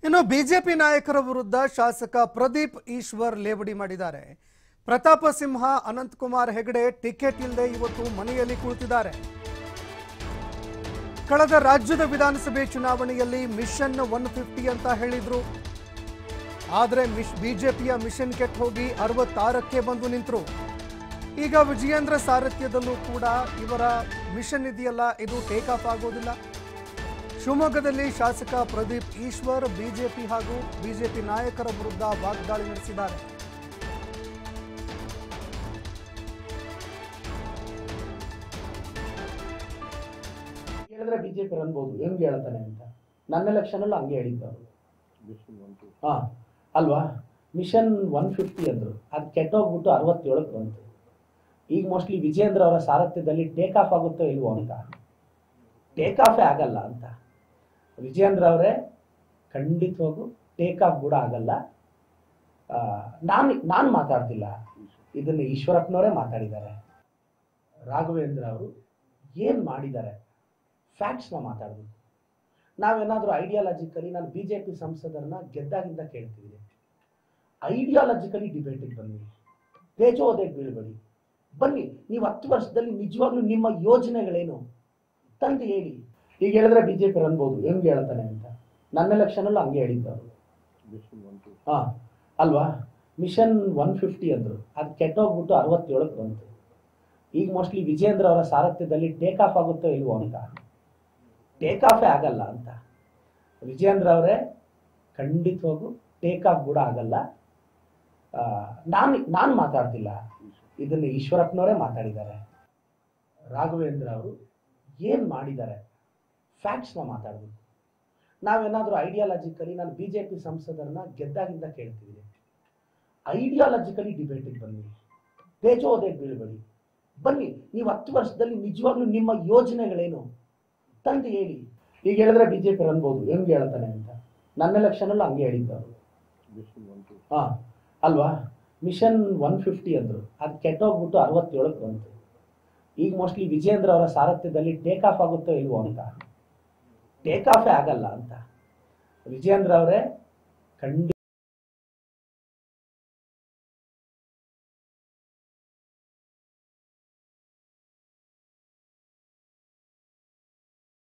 ಇನ್ನು ಬಿಜೆಪಿ ನಾಯಕರ ವಿರುದ್ಧ ಶಾಸಕ ಪ್ರದೀಪ್ ಈಶ್ವರ್ ಲೇವಡಿ ಮಾಡಿದ್ದಾರೆ. ಪ್ರತಾಪ ಸಿಂಹ, ಅನಂತಕುಮಾರ್ ಹೆಗಡೆ ಟಿಕೆಟ್ ಇಲ್ಲದೆ ಇವತ್ತು ಮನೆಯಲ್ಲಿ ಕುಳಿತಿದ್ದಾರೆ. ಕಳೆದ ರಾಜ್ಯದ ವಿಧಾನಸಭೆ ಚುನಾವಣೆಯಲ್ಲಿ ಮಿಷನ್ 150 ಅಂತ ಹೇಳಿದ್ರು. ಆದರೆ ಬಿಜೆಪಿಯ ಮಿಷನ್ ಕೆಟ್ಟು ಹೋಗಿ 66ಕ್ಕೆ ಬಂದು ನಿಂತರು. ಈಗ ವಿಜಯೇಂದ್ರ ಸಾರಥ್ಯದಲ್ಲೂ ಕೂಡ ಇವರ ಮಿಷನ್ ಇದೆಯಲ್ಲ, ಇದು ಟೇಕ್ ಆಫ್ ಆಗೋದಿಲ್ಲ. ಶಿವಮೊಗ್ಗದಲ್ಲಿ ಶಾಸಕ ಪ್ರದೀಪ್ ಈಶ್ವರ್ ಬಿಜೆಪಿ ಹಾಗೂ ಬಿಜೆಪಿ ನಾಯಕರ ವಿರುದ್ಧ ವಾಗ್ದಾಳಿ ನಡೆಸಿದ್ದಾರೆ. ಹೇಳಿದ್ರೆ ಬಿಜೆಪಿ ಅನ್ಬೋದು ಹೆಂಗೆ ಹೇಳ್ತಾನೆ ಅಂತ. ನನ್ನ ಎಲೆಕ್ಷನ್ ಅಲ್ಲೂ ಹಂಗೆ ಹೇಳಿದ್ದವರು. ಅಲ್ವಾ, ಮಿಷನ್ 150 ಅಂದ್ರು, ಅದು ಕೆಟ್ಟೋಗ್ಬಿಟ್ಟು 67ಕ್ಕೆ ಬಂತು. ಈಗ ಮೋಸ್ಟ್ಲಿ ವಿಜಯೇಂದ್ರ ಅವರ ಸಾರಥ್ಯದಲ್ಲಿ ಟೇಕ್ ಆಫ್ ಆಗುತ್ತೋ ಇಲ್ವೋ ಅಂತ. ಟೇಕ್ ಆಫೇ ಆಗಲ್ಲ ಅಂತ. ವಿಜಯೇಂದ್ರ ಅವರೇ ಖಂಡಿತವಾಗೂ ಟೇಕ್ ಆಫ್ ಕೂಡ ಆಗಲ್ಲ. ನಾನು ಮಾತಾಡ್ತಿಲ್ಲ, ಇದನ್ನು ಈಶ್ವರಪ್ಪನವರೇ ಮಾತಾಡಿದ್ದಾರೆ. ರಾಘವೇಂದ್ರ ಅವರು ಏನು ಮಾಡಿದ್ದಾರೆ ಫ್ಯಾಕ್ಟ್ಸ್ನ ಮಾತಾಡೋದು. ನಾವೇನಾದರೂ ಐಡಿಯಾಲಜಿಕಲಿ, ನಾನು ಬಿಜೆಪಿ ಸಂಸದರನ್ನ ಗೆದ್ದಾಗಿಂದ ಕೇಳ್ತಿದ್ದೀನಿ, ಐಡಿಯಾಲಜಿಕಲಿ ಡಿಬೇಟಿಗೆ ಬನ್ನಿ, ತೇಜೋದಯಕ್ಕೆ ಬೀಳ್ಬೇಡಿ. ಬನ್ನಿ, ನೀವು 10 ವರ್ಷದಲ್ಲಿ ನಿಜವಾಗ್ಲೂ ನಿಮ್ಮ ಯೋಜನೆಗಳೇನು ತಂದು ಹೇಳಿ. ಈಗ ಹೇಳಿದ್ರೆ ಬಿಜೆಪಿ ಅನ್ಬೋದು ಹೆಂಗೆ ಹೇಳ್ತಾನೆ ಅಂತ. ನನ್ನ ಎಲೆಕ್ಷನ್ ಅಲ್ಲೂ ಹಂಗೆ ಹೇಳಿದ್ದವರು. ಅಲ್ವಾ, ಮಿಷನ್ 150 ಅಂದ್ರು, ಅದು ಕೆಟ್ಟೋಗ್ಬಿಟ್ಟು 67ಕ್ಕೆ ಬಂತು. ಈಗ ಮೋಸ್ಟ್ಲಿ ವಿಜಯೇಂದ್ರ ಅವರ ಸಾರಥ್ಯದಲ್ಲಿ ಟೇಕ್ ಆಫ್ ಆಗುತ್ತೋ ಇಲ್ವೋ ಅಂತ. ಟೇಕ್ ಆಫೇ ಆಗಲ್ಲ ಅಂತ. ವಿಜಯೇಂದ್ರ ಅವರೇ ಖಂಡಿತವಾಗೂ ಟೇಕ್ ಆಫ್ ಕೂಡ ಆಗಲ್ಲ. ನಾನು ಮಾತಾಡ್ತಿಲ್ಲ, ಇದನ್ನು ಈಶ್ವರಪ್ಪನವರೇ ಮಾತಾಡಿದ್ದಾರೆ. ರಾಘವೇಂದ್ರ ಅವರು ಏನು ಮಾಡಿದ್ದಾರೆ ಫ್ಯಾಕ್ಟ್ಸ್ನ ಮಾತಾಡೋದು. ನಾವೇನಾದರೂ ಐಡಿಯಾಲಜಿಕಲಿ, ನಾನು ಬಿಜೆಪಿ ಸಂಸದರನ್ನ ಗೆದ್ದಾಗಿಂದ ಕೇಳ್ತಿದ್ದೀನಿ, ಐಡಿಯಾಲಜಿಕಲಿ ಡಿಬೇಟಿಗೆ ಬನ್ನಿ, ತೇಜೋದಯಕ್ಕೆ ಬೀಳ್ಬೇಡಿ. ಬನ್ನಿ, ನೀವು 10 ವರ್ಷದಲ್ಲಿ ನಿಜವಾಗ್ಲೂ ನಿಮ್ಮ ಯೋಜನೆಗಳೇನು ತಂದು ಹೇಳಿ. ಈಗ ಹೇಳಿದ್ರೆ ಬಿಜೆಪಿ ಅನ್ಬೋದು ಹೆಂಗೆ ಹೇಳ್ತಾನೆ ಅಂತ. ನನ್ನ ಎಲೆಕ್ಷನ್ ಅಲ್ಲೂ ಹಂಗೆ ಹೇಳಿದ್ದವರು. ಅಲ್ವಾ, ಮಿಷನ್ 150 ಅಂದ್ರು, ಅದು ಕೆಟ್ಟೋಗ್ಬಿಟ್ಟು 67ಕ್ಕೆ ಬಂತು. ಈಗ ಮೋಸ್ಟ್ಲಿ ವಿಜಯೇಂದ್ರ ಅವರ ಸಾರಥ್ಯದಲ್ಲಿ ಟೇಕ್ ಆಫ್ ಆಗುತ್ತೋ ಇಲ್ವೋ ಅಂತ. ಟೇಕ್ ಆಫೇ ಆಗಲ್ಲ ಅಂತ. ವಿಜಯೇಂದ್ರ ಅವರೇ ಖಂಡಿತ